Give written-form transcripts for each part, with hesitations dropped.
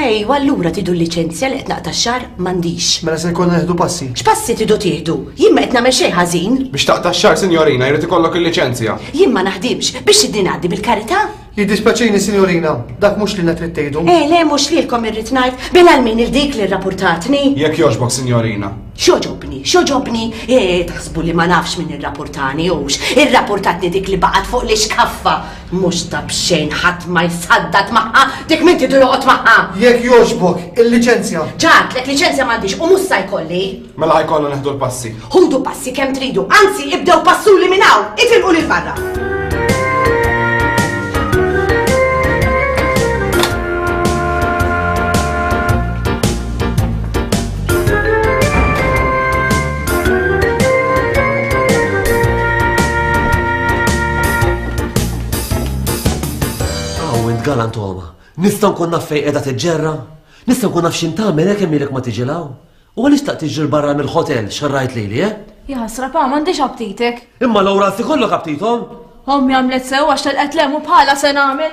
Ejwa, allura tidu l-liċenzja li qed naqta' x-xahar m'għandix. Mela se jkollna neħdu passi. X'passi tidu tieħdu? Jien ma qed nagħmel xejn ħażin. Biex taqta' x-xahar, Sinjorina, jrid ikollok il-liċenzja. Jien ma naħdimx biex tiddi ngħaddi bil-karità. Jiddispaċini, Sinjorina, dak mhux li trid tgħidu. Le mhux lilkom irrid ngħid bil-għalmin il-dik li rrapportatni. Jekk jogħġbok, Sinjorina. X'oġobni? Taħsbu li ma nafx min irrapportani hux. Irrapportatni dik li baqgħet fuq l-iskaffa. Mhux ta' b'xejn ħadd ma jsaddat magħha, dik min tidu joqgħod magħha. Jekk jogħġbok, il-liċenzja. Ġatlek liċenzja m'għandix u mhux se jkolli. Mela ħajkollna neħdu l-passi. Ħudu passi kemm tridu, anzi ibdew passuli minn hawn, itilqu lil barra. Galant Oma, nista' nkun naf fejn qiegħda tiġġerra? Nista' nkun naf x'in tagħmel hekk kemm ilek ma tiġilhaw? U għaliex taq tiġi barra mill-ħotel xarrajt lili, Ja, srapa, m'għandix abtitek. Imma l-ewra kollok abtithom. Ommi għamlet sew għax telqet lemu bħala se nagħmel.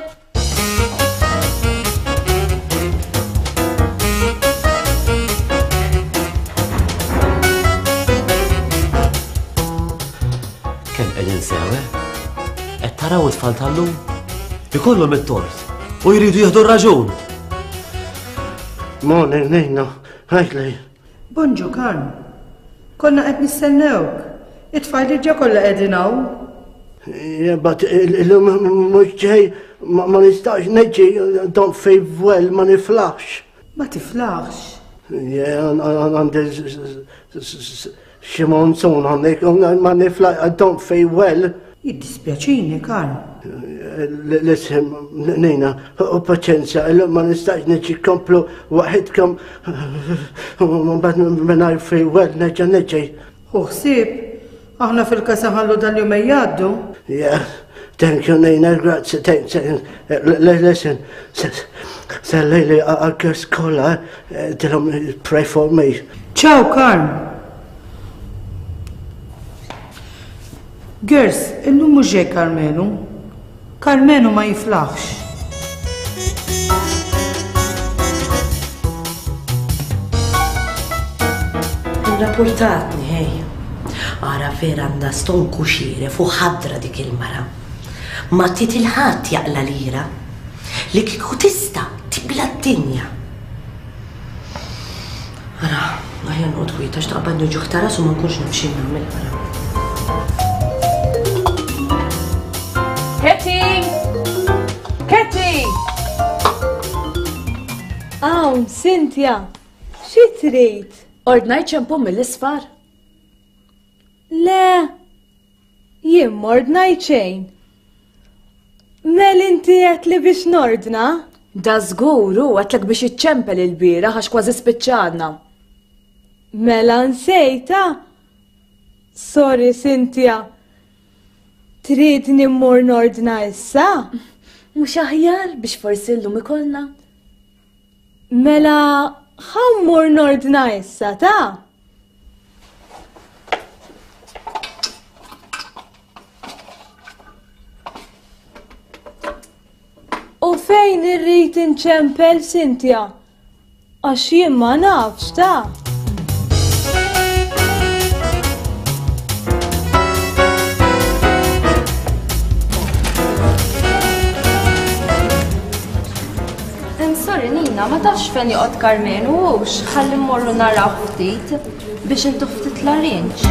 Kemm qegħdin sewe? Qed taraw it-tfal tal-lum? Ikollhom it-tort u jridu jieħdu r-raġun. Morning, Nina. Ħajli. Bonġu, Karm. Konna qed nistennewk. It-tfal diġà kollha qegħdin hawn. But illum mhux ġej ma nistax neġġi, don't feel well, ma niflaħx. Ma tiflaħx. Għandi xi monzun għandek, ma niflaħx, I don't feel well. Jiddispjaċini, Karm. Listen, Nina, u paċenzja, ma nistax neġi komplu waħedkom minnaj fi wel neġi. Uħsib, aħna fil-kasa ħallu dal-jumej jaddu. Yeah, thank you, Nina, grazie, thank you. Listen, sallili għal-kers kolla, tilom pray for me. Ciao, Karm. Gers, illum muġġej Karmenu. Karmenu ma jiflaħx. Rapportatni, hej. Ara vera għandha ston kuxire fuq ħadra dik il-mara. Ma titilħat jaqla lira li kieku tista tibla d-dinja. Ara, għajan u twita xtaqbad nġuħtara su ma nkunx nafxin nagħmel mara. Ketty! Cynthia, xi trid? Ordnajt ċempu mill-isfar? Le, jien mordnajt xejn. Mel inti qed li biex nordna? Da żguru għatlek biex iċċempel il-bira għax kważi spiċċadna. Mela nsejta? Sorry, Cynthia. Trid nimmur nordna issa? Mhux aħjar biex forsi llum ikollna. Mela ħammur nordna issa ta'? U fejn irrid inċempel, Cynthia? Għax jien ma nafx ta'? Nina, ma tafx fejn joqgħod Karmenu hux ħalli mmorru naraw ftit biex intu ftit l-arrinġ.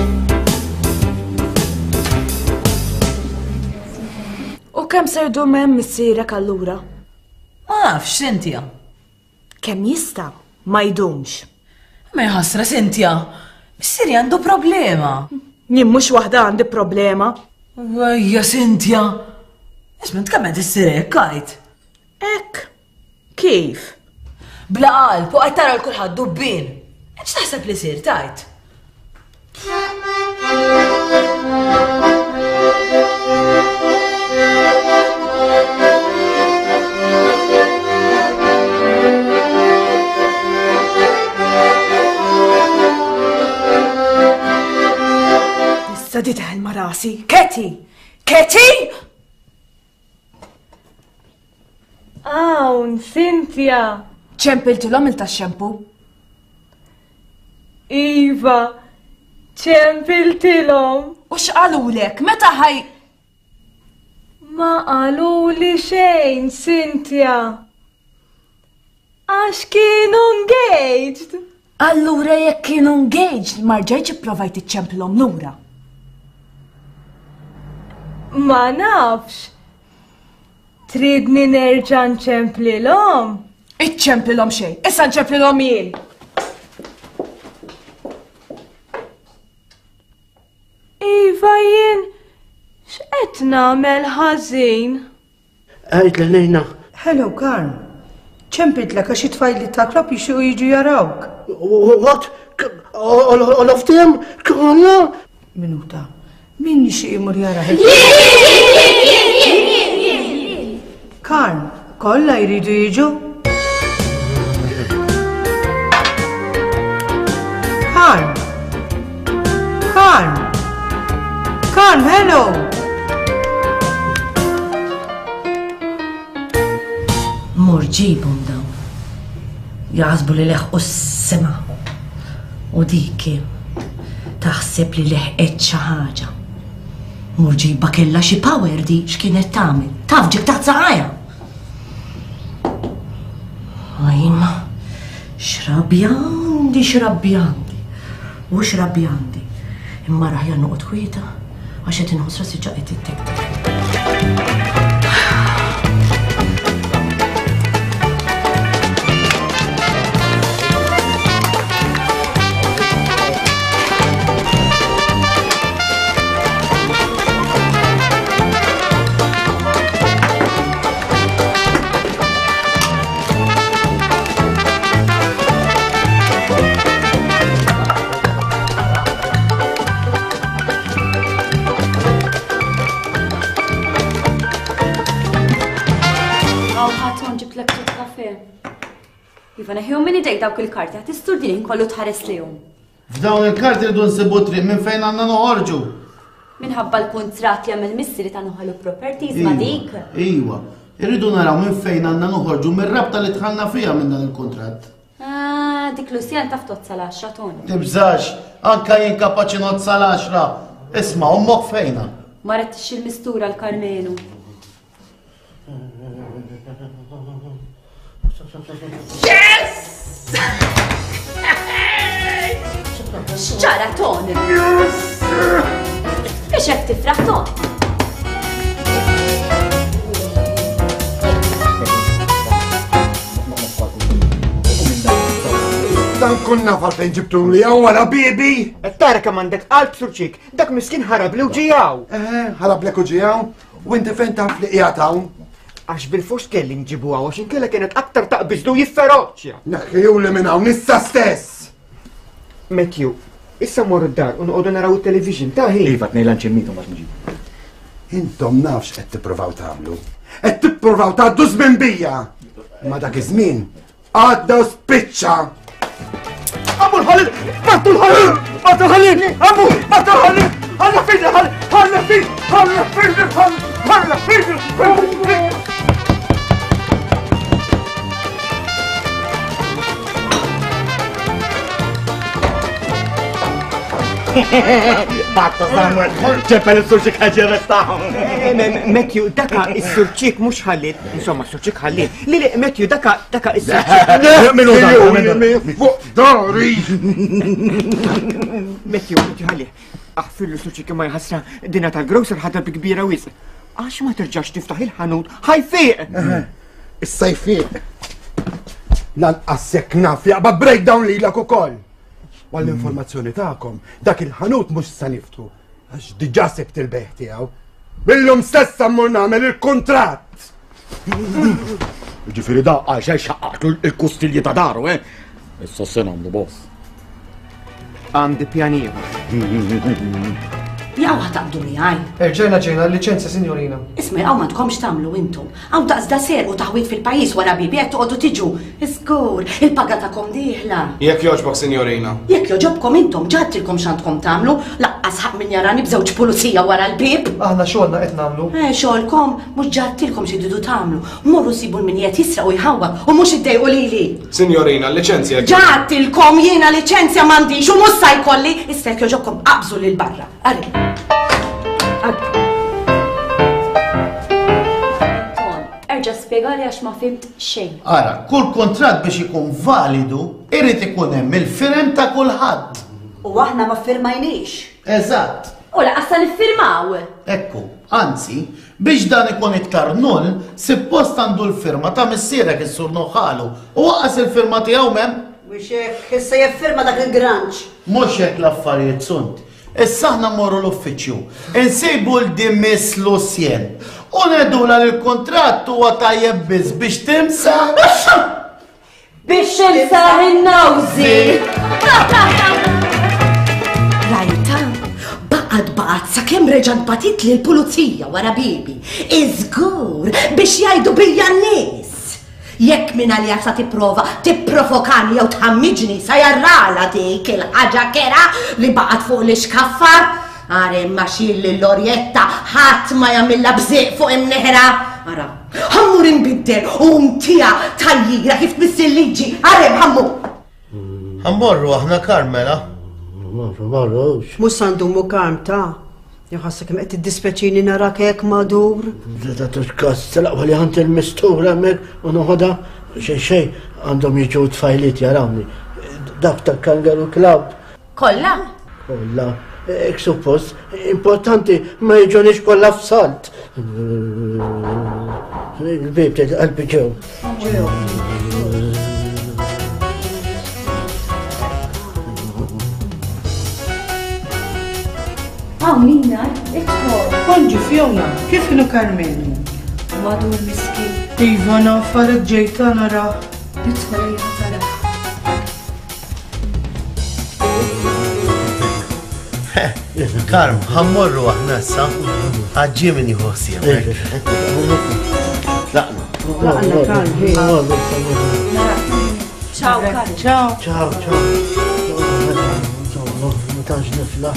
U kemm ser jdur m'hemm missierek allura? Ma nafx, Cynthia. Kemm jista' ma jdumx. Ma jħassra, Cynthia. Missieri għandu problema. Jien mhux waħda għandi problema. Wajja, Cynthia. Isment kemm qed issir hekk għajt? Hekk. Kif? Bla qalb u qed tara l-kulħadd dubbin. X'taħseb li sir tajt? Issa di teħel ma' rasi. Ketty! Ketty! Hawn, Cynthia! ċempiltilhom il-tax-xempu? Iva, ċempiltilhom. U x'qalulek? Meta ħaj... Ma qaluli xejn, Cynthia. Għax kienu engaged. Allura jekk kienu engaged, ma rġajtx ipprovajt iċċempilhom lura. Ma nafx. Tridni nerġa' nċemplilhom? Iċċempilhom xejn, issa nċemplilhom jien. Iva jien, x'qed nagħmel ħażin? Għajdla lejna. Hello, Karn. ċempitlek għax it-tfajli ta' klab jixu jiġu jarawk. What? All of them? Konna? Minuta. Min jixi imur jara? Karn, kolla jridu jiġu? Karn! Karn! Karn, hello! Morġibum daw. Jaħsbu li leħqu s-sema. U diki taħseb li leħqet xi ħaġa. Morġiba kella xi power di x'kienet tagħmel. Taf ġik taħt saqajja. Ajma, xrabbjandi. U xrabbjandi. Imma raħja noqgħod kwieta għax qed inħoss rasi ġaqet it-tektek. Iva neħju minni dejk dawk il-karti, għat isturdin kollu tħares lihom. F'dawn il-karti rridu nsibu triq minn fejn għandna noħorġu. Minħabba l-kontrat li għamil missiri ta' noħalu properties ma' dik. Iwa, irridu naraw minn fejn għandna noħorġu minn rabta li tħallna fija minn dan il-kontrat. Dik Lucian taf tozza l-10 ton. Tibżax, anka jien kapaċi nozza l-10. Isma' ommok fejna. Ma rettix il-mistura l-Karmenu. Yes! X'ġara ton? Biex hekk tifraħ ton? Dan kunna fejn ġibtu li għawara bibi! Tara kam għandek qalb surċik, dak miskin ħarab li uġijaw. Ħarab lek uġijaw? U inti fejn taf li qiegħataw? Għax bil-fors kelli nġibu għaw, għax inkella kienet aktar taqbizdu jifferoċja. Naħħiju li minn hawn issa stess! Matthew, issa morru d-dar u noqogħdu naraw it-television taħi. Iva tnejlan ċemmitu ma nġibu. Intom nafx qed tippruvaw tagħmlu. Qed tippruvaw tgħaddu żmien bija. Ma dak iż-żmien għadda u spiċċa. Ammu l-ħalil! Battu l-ħalil! Battu l-ħalil! Ammu! Battu l-ħalil! ħalla fidli ħalla! ħalla fidli! ħalla fidli! ħalla fidli! Battu Samuel! ċempel il-surċik ħagġi restaħu! Matthew, daka il-surċik mux ħallit, insomma surċik ħallit. Lili, Matthew, daka il-surċik. Minu fuq dari! Matthew, ħalli, aħfillu surċik ma jħassra dina tal-grocer ħadda bikbira wisq. Għax ma terġax tiftaħ il-ħanut, ħajfiq! Issa jfiq. Lanqassek naf jaqba breakdown li l-ak ukoll. Għall-informazzjoni ta'kom, dak il-ħanut mux sa niftu, għax diġa sebt il-beħ tiegħu. Billum stessa mmur nagħmel il-kontratt. Ġifieri da għaxej xaqqaqtu il-kustilji ta' daru, Issa se nagħmlu boss. Għandi pjanijiet. Jaw ħataqbdu miegħi. Erġajna ġejna l-liċenzja, Sinjorina. Isma' hawn m'għandkomx tagħmlu intom. Hawn daqsda ser u taħwit fil-pajjiż wara bibi qed toqgħodu tiġu. Iżgur, il-paga tagħkom dieħla. Jekk jogħġbok, Sinjorina. Jekk joġobkom intom ġadtilkom x'għandkom tagħmlu, laqqas ħaq min jarani b'żewġ pulizija wara l-bib. Aħna xogħolna qed nagħmlu. Xogħolkom mhux ġadtilkom xi tridu tagħmlu. Morru sibu l-minjiet jisraq u jħawwaq u mhux iddejqu lili. Sinjorina, l-liċenzja. Ġadtilkom jiena liċenzja m'għandix u mhux se jkolli, issa jekk joġobkom qabżu lil barra. Erġa' spjegali għax ma fimt xejn. Ara, kull kontratt biex ikun validu, irid ikun hemm il-firem ta' kulħadd. U aħna ma firmajniex. Eżatt. U laqasa niffirmaw. Ekku, anzi, biex dan ikun iktar null, suppost għandu l-firma ta' missierek is-sur Noħalu u waqqas il-firma tiegħu mem. Biex hekk issa jiffirma dak il-granċ. Mhux hekk l-affarijiet sunt. Issa aħna mmorru l-uffiċċju, insejbu l-dimis Lucien u nedula l-kontratt huwa tajjeb biss biex timsa. Biex imsaħ in-nawżi. Rajta, baqgħet sakemm reġgħet batit lil pulizija wara bibi. Iżgur biex jgħidu bija n-nies. Jekk minn għalija sa tipprovokani jew tħammiġni sa jarrala dik il-ħaġa kera li baqgħet fuq l-iskaffar. Are imma xil l-Lorjetta ħadd ma jagħmilha bżieq fuq imneħra. Ara, ħammur inbiddel u mtija tajjira kif tmiss il-liġi. Are ħammur. Ħammorru aħna Karmela. Marrux. Mhux sandumu Karmta. Jħassa kem qed tiddispeċini narak hekk madur. Da tuxkas telaqwa li ħant il-mistura hemmhekk u noħodha xejn għandhom jiġu tfajliet jarawni. Dak tal-Kangaroo Club. Kollha? Kollha. Ek suppost, importanti ma jiġunix kollha f'salt. Il-bib tgħid qalbi ġew. Nina, idħol. Konġi Fjona, kif kienu Karmenu? Madur miskin. Iva nafarek ġejta nara. Idħol ejja tara. Karm, ħammorru aħna issa. Ħaġġi min jħossi hemmhekk. Laqna. Laqna Karm. Ciao Karm. Ciao. Ciao, ciao. Ma tantx nifla.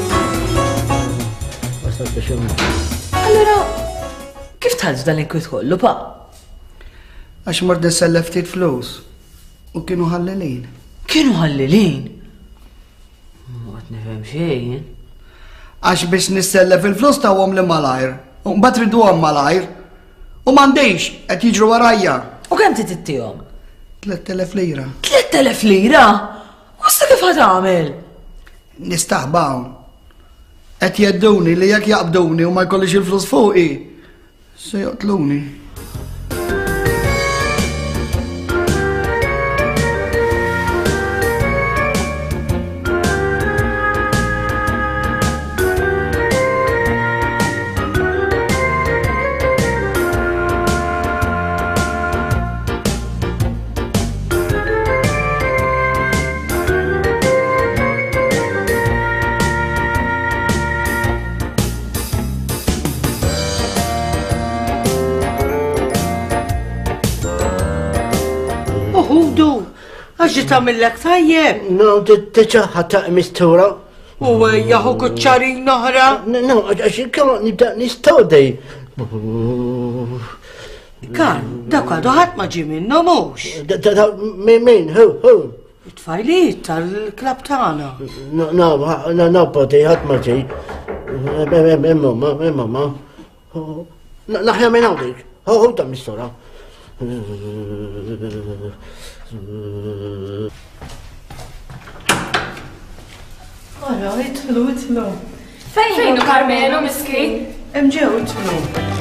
Allora, kif tħallġ dan il-kwit kollu, pa? Għax mord sellef ftit flus u kienu ħallilin. Kienu ħallilin? Għat nifhem xejn. Għax biex nissellef il-flus tawhom li malajr, u mbagħad riduhom malajr, u m'għandix qed jiġru warajja. U kemm titittihom? 3000 lira. 3000 lira? U sta kif ħatamel? Nistaħbawn. Qed jedduni li jekk jaqbduni u ma jkollix il-flus fuqi, se joqtluni. Għaxġi tamillek tajjeb? No, diġa ħata mistura. U jahu kuċċarin noħra? No, għaxi kama nibda nistawdej. Karm, dak għadu ħadd ma ġi minnu mhux. Min, hu? It-tfajliet tal-klab tagħna. No, bodi ħadd ma ġi. Mamma. Naħja minn hawnhekk. Hu ta' mistura. Ara, itlu. Fejn Karmenu miskin? Hemm ġew itlu.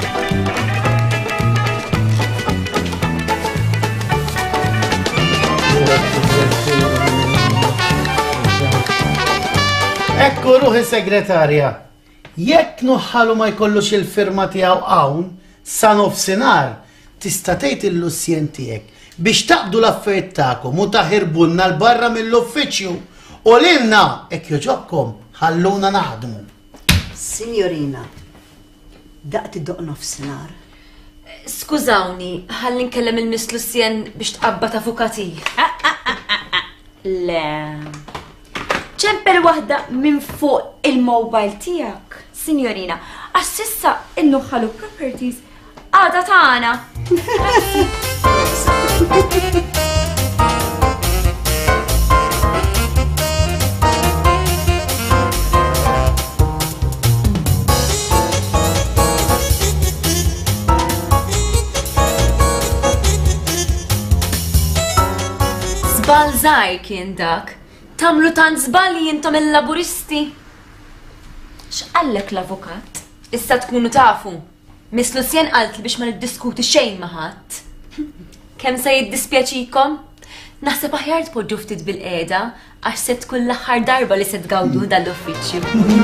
Ekku ruħi segretarja. Jekk Noħalu ma jkollux il-firma tiegħu hawn sa nofsinhar, tista' tgħid il-Lucien tiegħek biex taqbdu l-affarijiet tagħkom u taħirbulna l-barra mill-uffiċċju u lilna hekk joġobkom ħalluna naħdmu. Signorina, daqt id-doq nofsinhar. Skużawni, ħalli nkellem il-Miss Lucien biex tqabbad avukati. Le. ċempel waħda minn fuq il-mobile tiegħek, Signorina, għax s'issa innuħħalu properties għada tagħna. Żball żgħir kien dak. Tamlu tant żball li intom il-laburisti. X'qallek l-avukat? Issa tkunu tafu. Miss Lucien qalt li biex ma niddiskuti xejn ma' ħadd. Kemm se jiddispjaċikom? Naħseb aħjar tpoġġu ftit bil-qiegħda għax se tkun l-aħħar darba li se tgawdu dal-uffiċċju.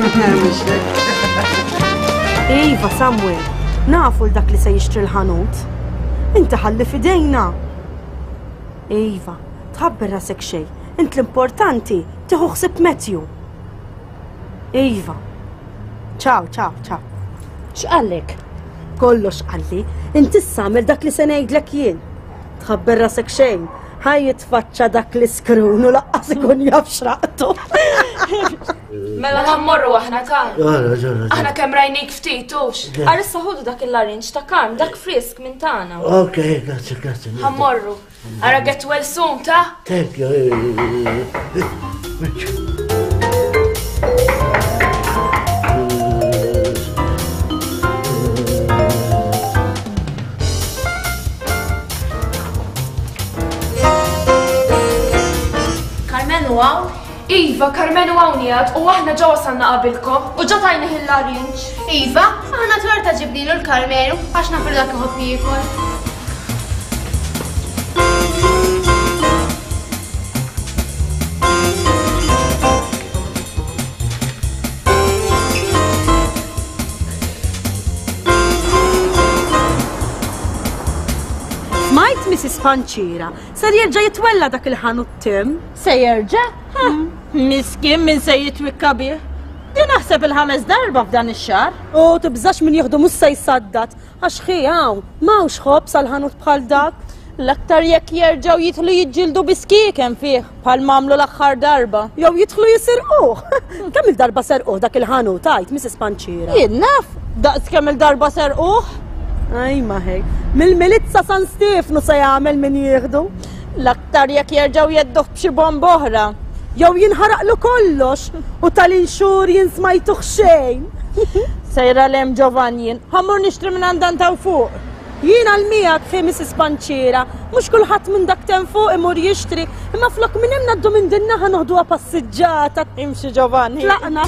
Iva, Samuel, nafu l-dak li se jixtri l-ħanut. Inti ħalli fidejna. Iva, tħabber rasek xej. Int l-importanti tieħu ħsieb Matthew. Iva. Ciao. X'qallek? Kollox qalli, inti s-samel dak li se ngħidlek jien. Tħabber rasek xejn, ħaj jitfaċċa dak li skrun u laqqas ikun jaf xraqtu. Mela ħammorru aħna Karm. Ġara. Aħna kemm rajnik ftit hux. Arissa ħodu dak il-larinġ ta' Karm, dak frisk minn tagħna. Ok, grazie. Ħammorru. Ara get well soon, ta'? Thank you. Karmenu għaw? Iva, Karmenu għawnijat u aħna ġo wasalna qabilkom u ġo tajni il-larinġ. Iva, aħna torta ġibnilu l-Karmenu għax nafru dak iħobb jiekol. Smajt Mrs. Panċira, ser jerġa' jitwella dak il-ħanut Tim? Se jerġa'? Miskin min se jitwikka bih. Di naħseb il-5 darba f'dan ix-xahar. U tibżax min jieħdu mhux se jsaddat, għax hawn m'hawnx ħobb sal-ħanut bħal dak. L-aktar jekk jerġgħu jidħlu jiġġieldu biskieken fih bħal mamlu l-aħħar darba. Jew jidħlu jisirquh. Kemm il-darba serquh dak il-ħanut tajt Mrs. Panċira? Jien naf, daqs kemm il-darba serquh. Aj maħej, mill-Milizza San Stefnu se jagħmel min jieħdu. L-aktar jekk jerġgħu jedduh b'xi bomb oħra. Jew jinħaraqlu kollox u tal-inxur jinsmajtuh xejn. Sejra lem Giovannin, ħammur nixtri minn għandan taw fuq. Jien għal-mijak fi Mrs. Panċira, mhux kulħadd minn dak ten fuq imur jixtri, imma flok minn hemm ngħaddu minn dinna ħanoħduha passiġġata. Imxi Giovanni. Tlaqna.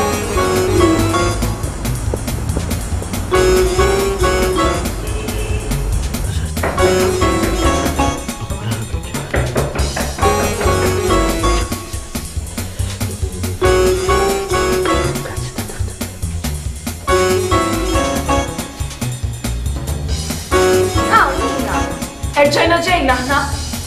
Ġejna ħna.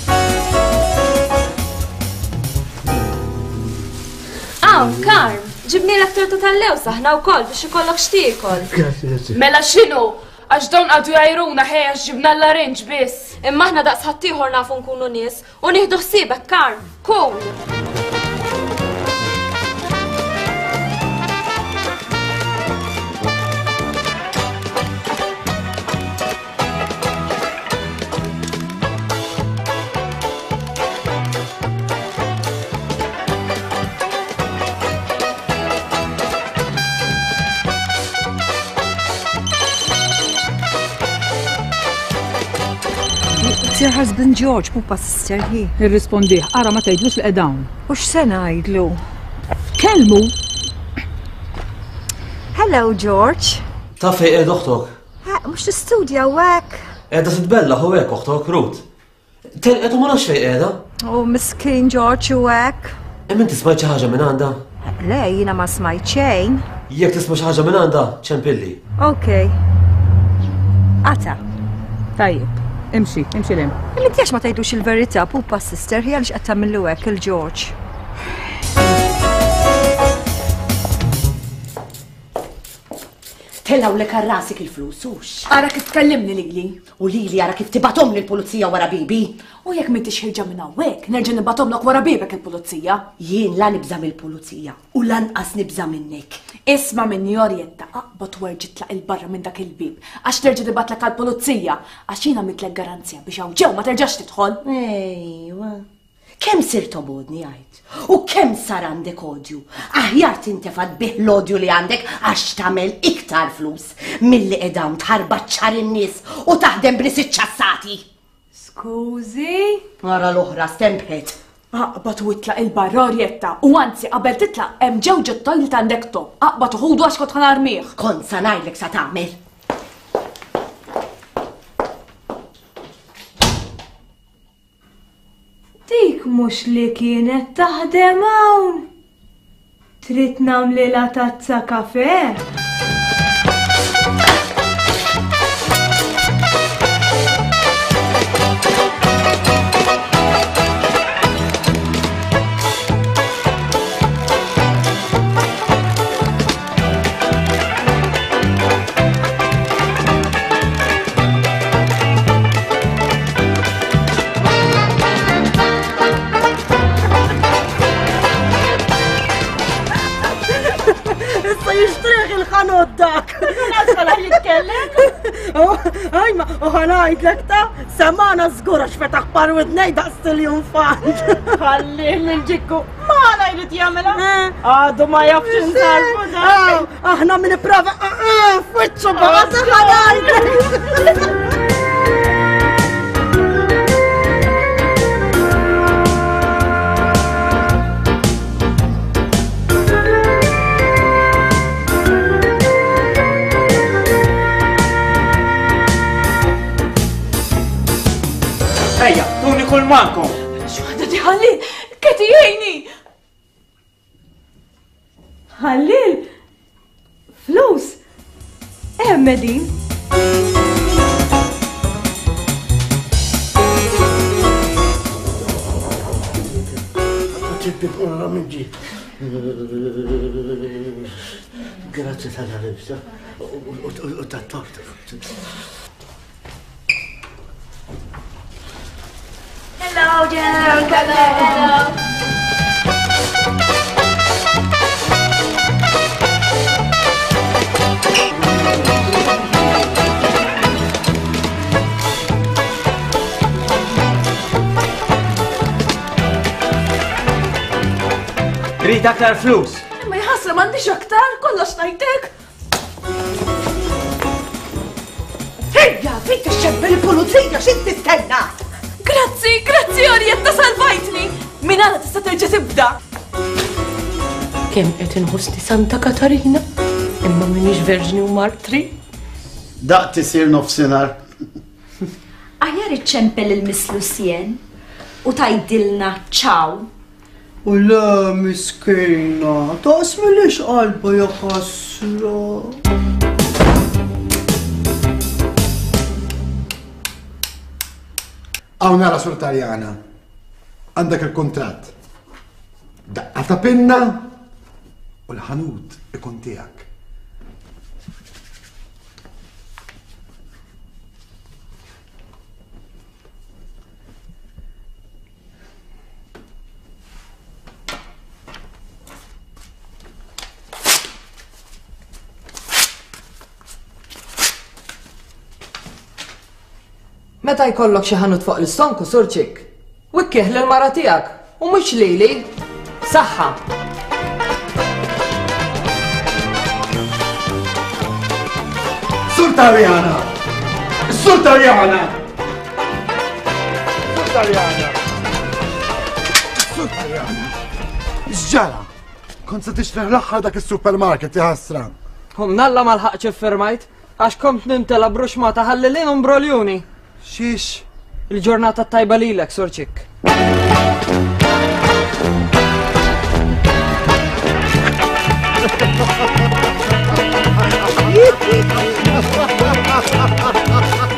Karm, ġibni l-aktorta tal-lewsa ħna wkoll biex ikollok xtiekol. Grazie. Mela x'inhu? Għax dawn għadu jajruna ħej għax ġibna l-larinġ biss. Imma aħna daqs ħaddieħor nafu nkunu nies u nieħdu ħsiebek Karm. Cool. Your husband George, pupa sister hi. Irrispondiħ, ara ma tgħidlux li qedawn. U x'se ngħidlu? Kelmu! Hello, George. Ta' fej qiegħed oħtok? Mhux tistudja hekk. Qiegħda titbella hu hekk oħtok Ruth. Telqet u ma nafx fejn qiegħda. U miskin George u hekk. Imma inti smajt xi ħaġa minn għandha? Le, jiena ma smajt xejn. Jekk tisma' xi ħaġa minn għandha, ċempilli. Okay. Ata. Tajjeb. Imxi lem. Inti għax ma tgħidux il-verità, pupa sister, hi għaliex qed tagħmillu hekk il-George. Tellaw li karrasik il-flus, ux. Ara kif tkellimni lili. U lili ara kif tibatom l-pulizija wara bibi. U jekk m'intix ħirġa minn hawnhekk, nerġa' nibatomlok wara bibek il-pulizija. Jien la nibża mill-pulizija u lanqas nibża minnek. Isma' minni Orietta, aqbad werġi tlaq il-barra minn dak il-bib għax terġa' tibatlek għall-pulizija għax jiena mitlek garanzija biex hawn ġew ma terġax tidħol. Ejwa. Kemm sir tobodni għajt? U kemm sar għandek odju? Aħjar tintefad bih l-odju li għandek għax tagħmel iktar flus milli qedawn tħarbaċċar in-nies u taħdem b'nies iċċassati. Skużi? Wara l-oħra stempet. Aqbad u itlaq il-barra Orietta u anzi qabel titlaq hemm ġewġ it-tojlet għandek top. Aqbad uħudu għax kont ħanarmih. Kont sa ngħidlek sa tagħmel. Dik mhux li kienet taħdem hawn. Trid nagħmlilha tazza kafè? Jishtriħ il-ħanut dak. Nasfala jitkellem? Għajma, uħanajdlek ta' semana zgura xfetaħ parwidnej daqs il-jumfant. Għalli minn-ġikku, ma najrit jamela? Għadu ma jafx nsalbu dak. Aħna minn prava, fuċċu baħat ħanajdlek. Ejja, tuni kull mankom. X'għadha di Ħallil, keti jgħini. Ħallil, flus, medin. Grazie tal-għalibsa u tat-tort. Hello, Jen. Hello. Trid aktar flus. Ma jħassra m'għandix aktar, kollox ngħidlek. Ejja, fid tixxebbel il-pulizija x'int tistenna? Grazzi, Orietta salvajtni! Min għana tista' terġa' tibda? Kemm qed inħossni Santa Katarina, imma m'iniex verġni u martri. Daq tisir nofsinhar. Aħjar iċċempel il-Miss Lucien u tajdilna ċaw. U la miskejna, taqsmi lix qalba jaħassra. Għaw nara sur Taljana, għandak il-kontrat. Daqqa ta' pinna u l-ħanut ikun tiegħek. Meta jkollok xi ħanut fuq l-istonku surċik, wikkieħ lil-mara tiegħek u mhux lili. Saħħa. Sur Taljana! Sur Taljana! Sur Taljana! Sur Taljana! X'ġara? Kont se tixtreħ l-aħħar dak is-supermarket jaħasra. Nalla ma lħaqx iffirmajt għax kont nimtela bruxma ta' ħallilin u mbroljuni. Xiex? Il-ġurnata tajba lilek, surċik. Ha ha ha ha ha!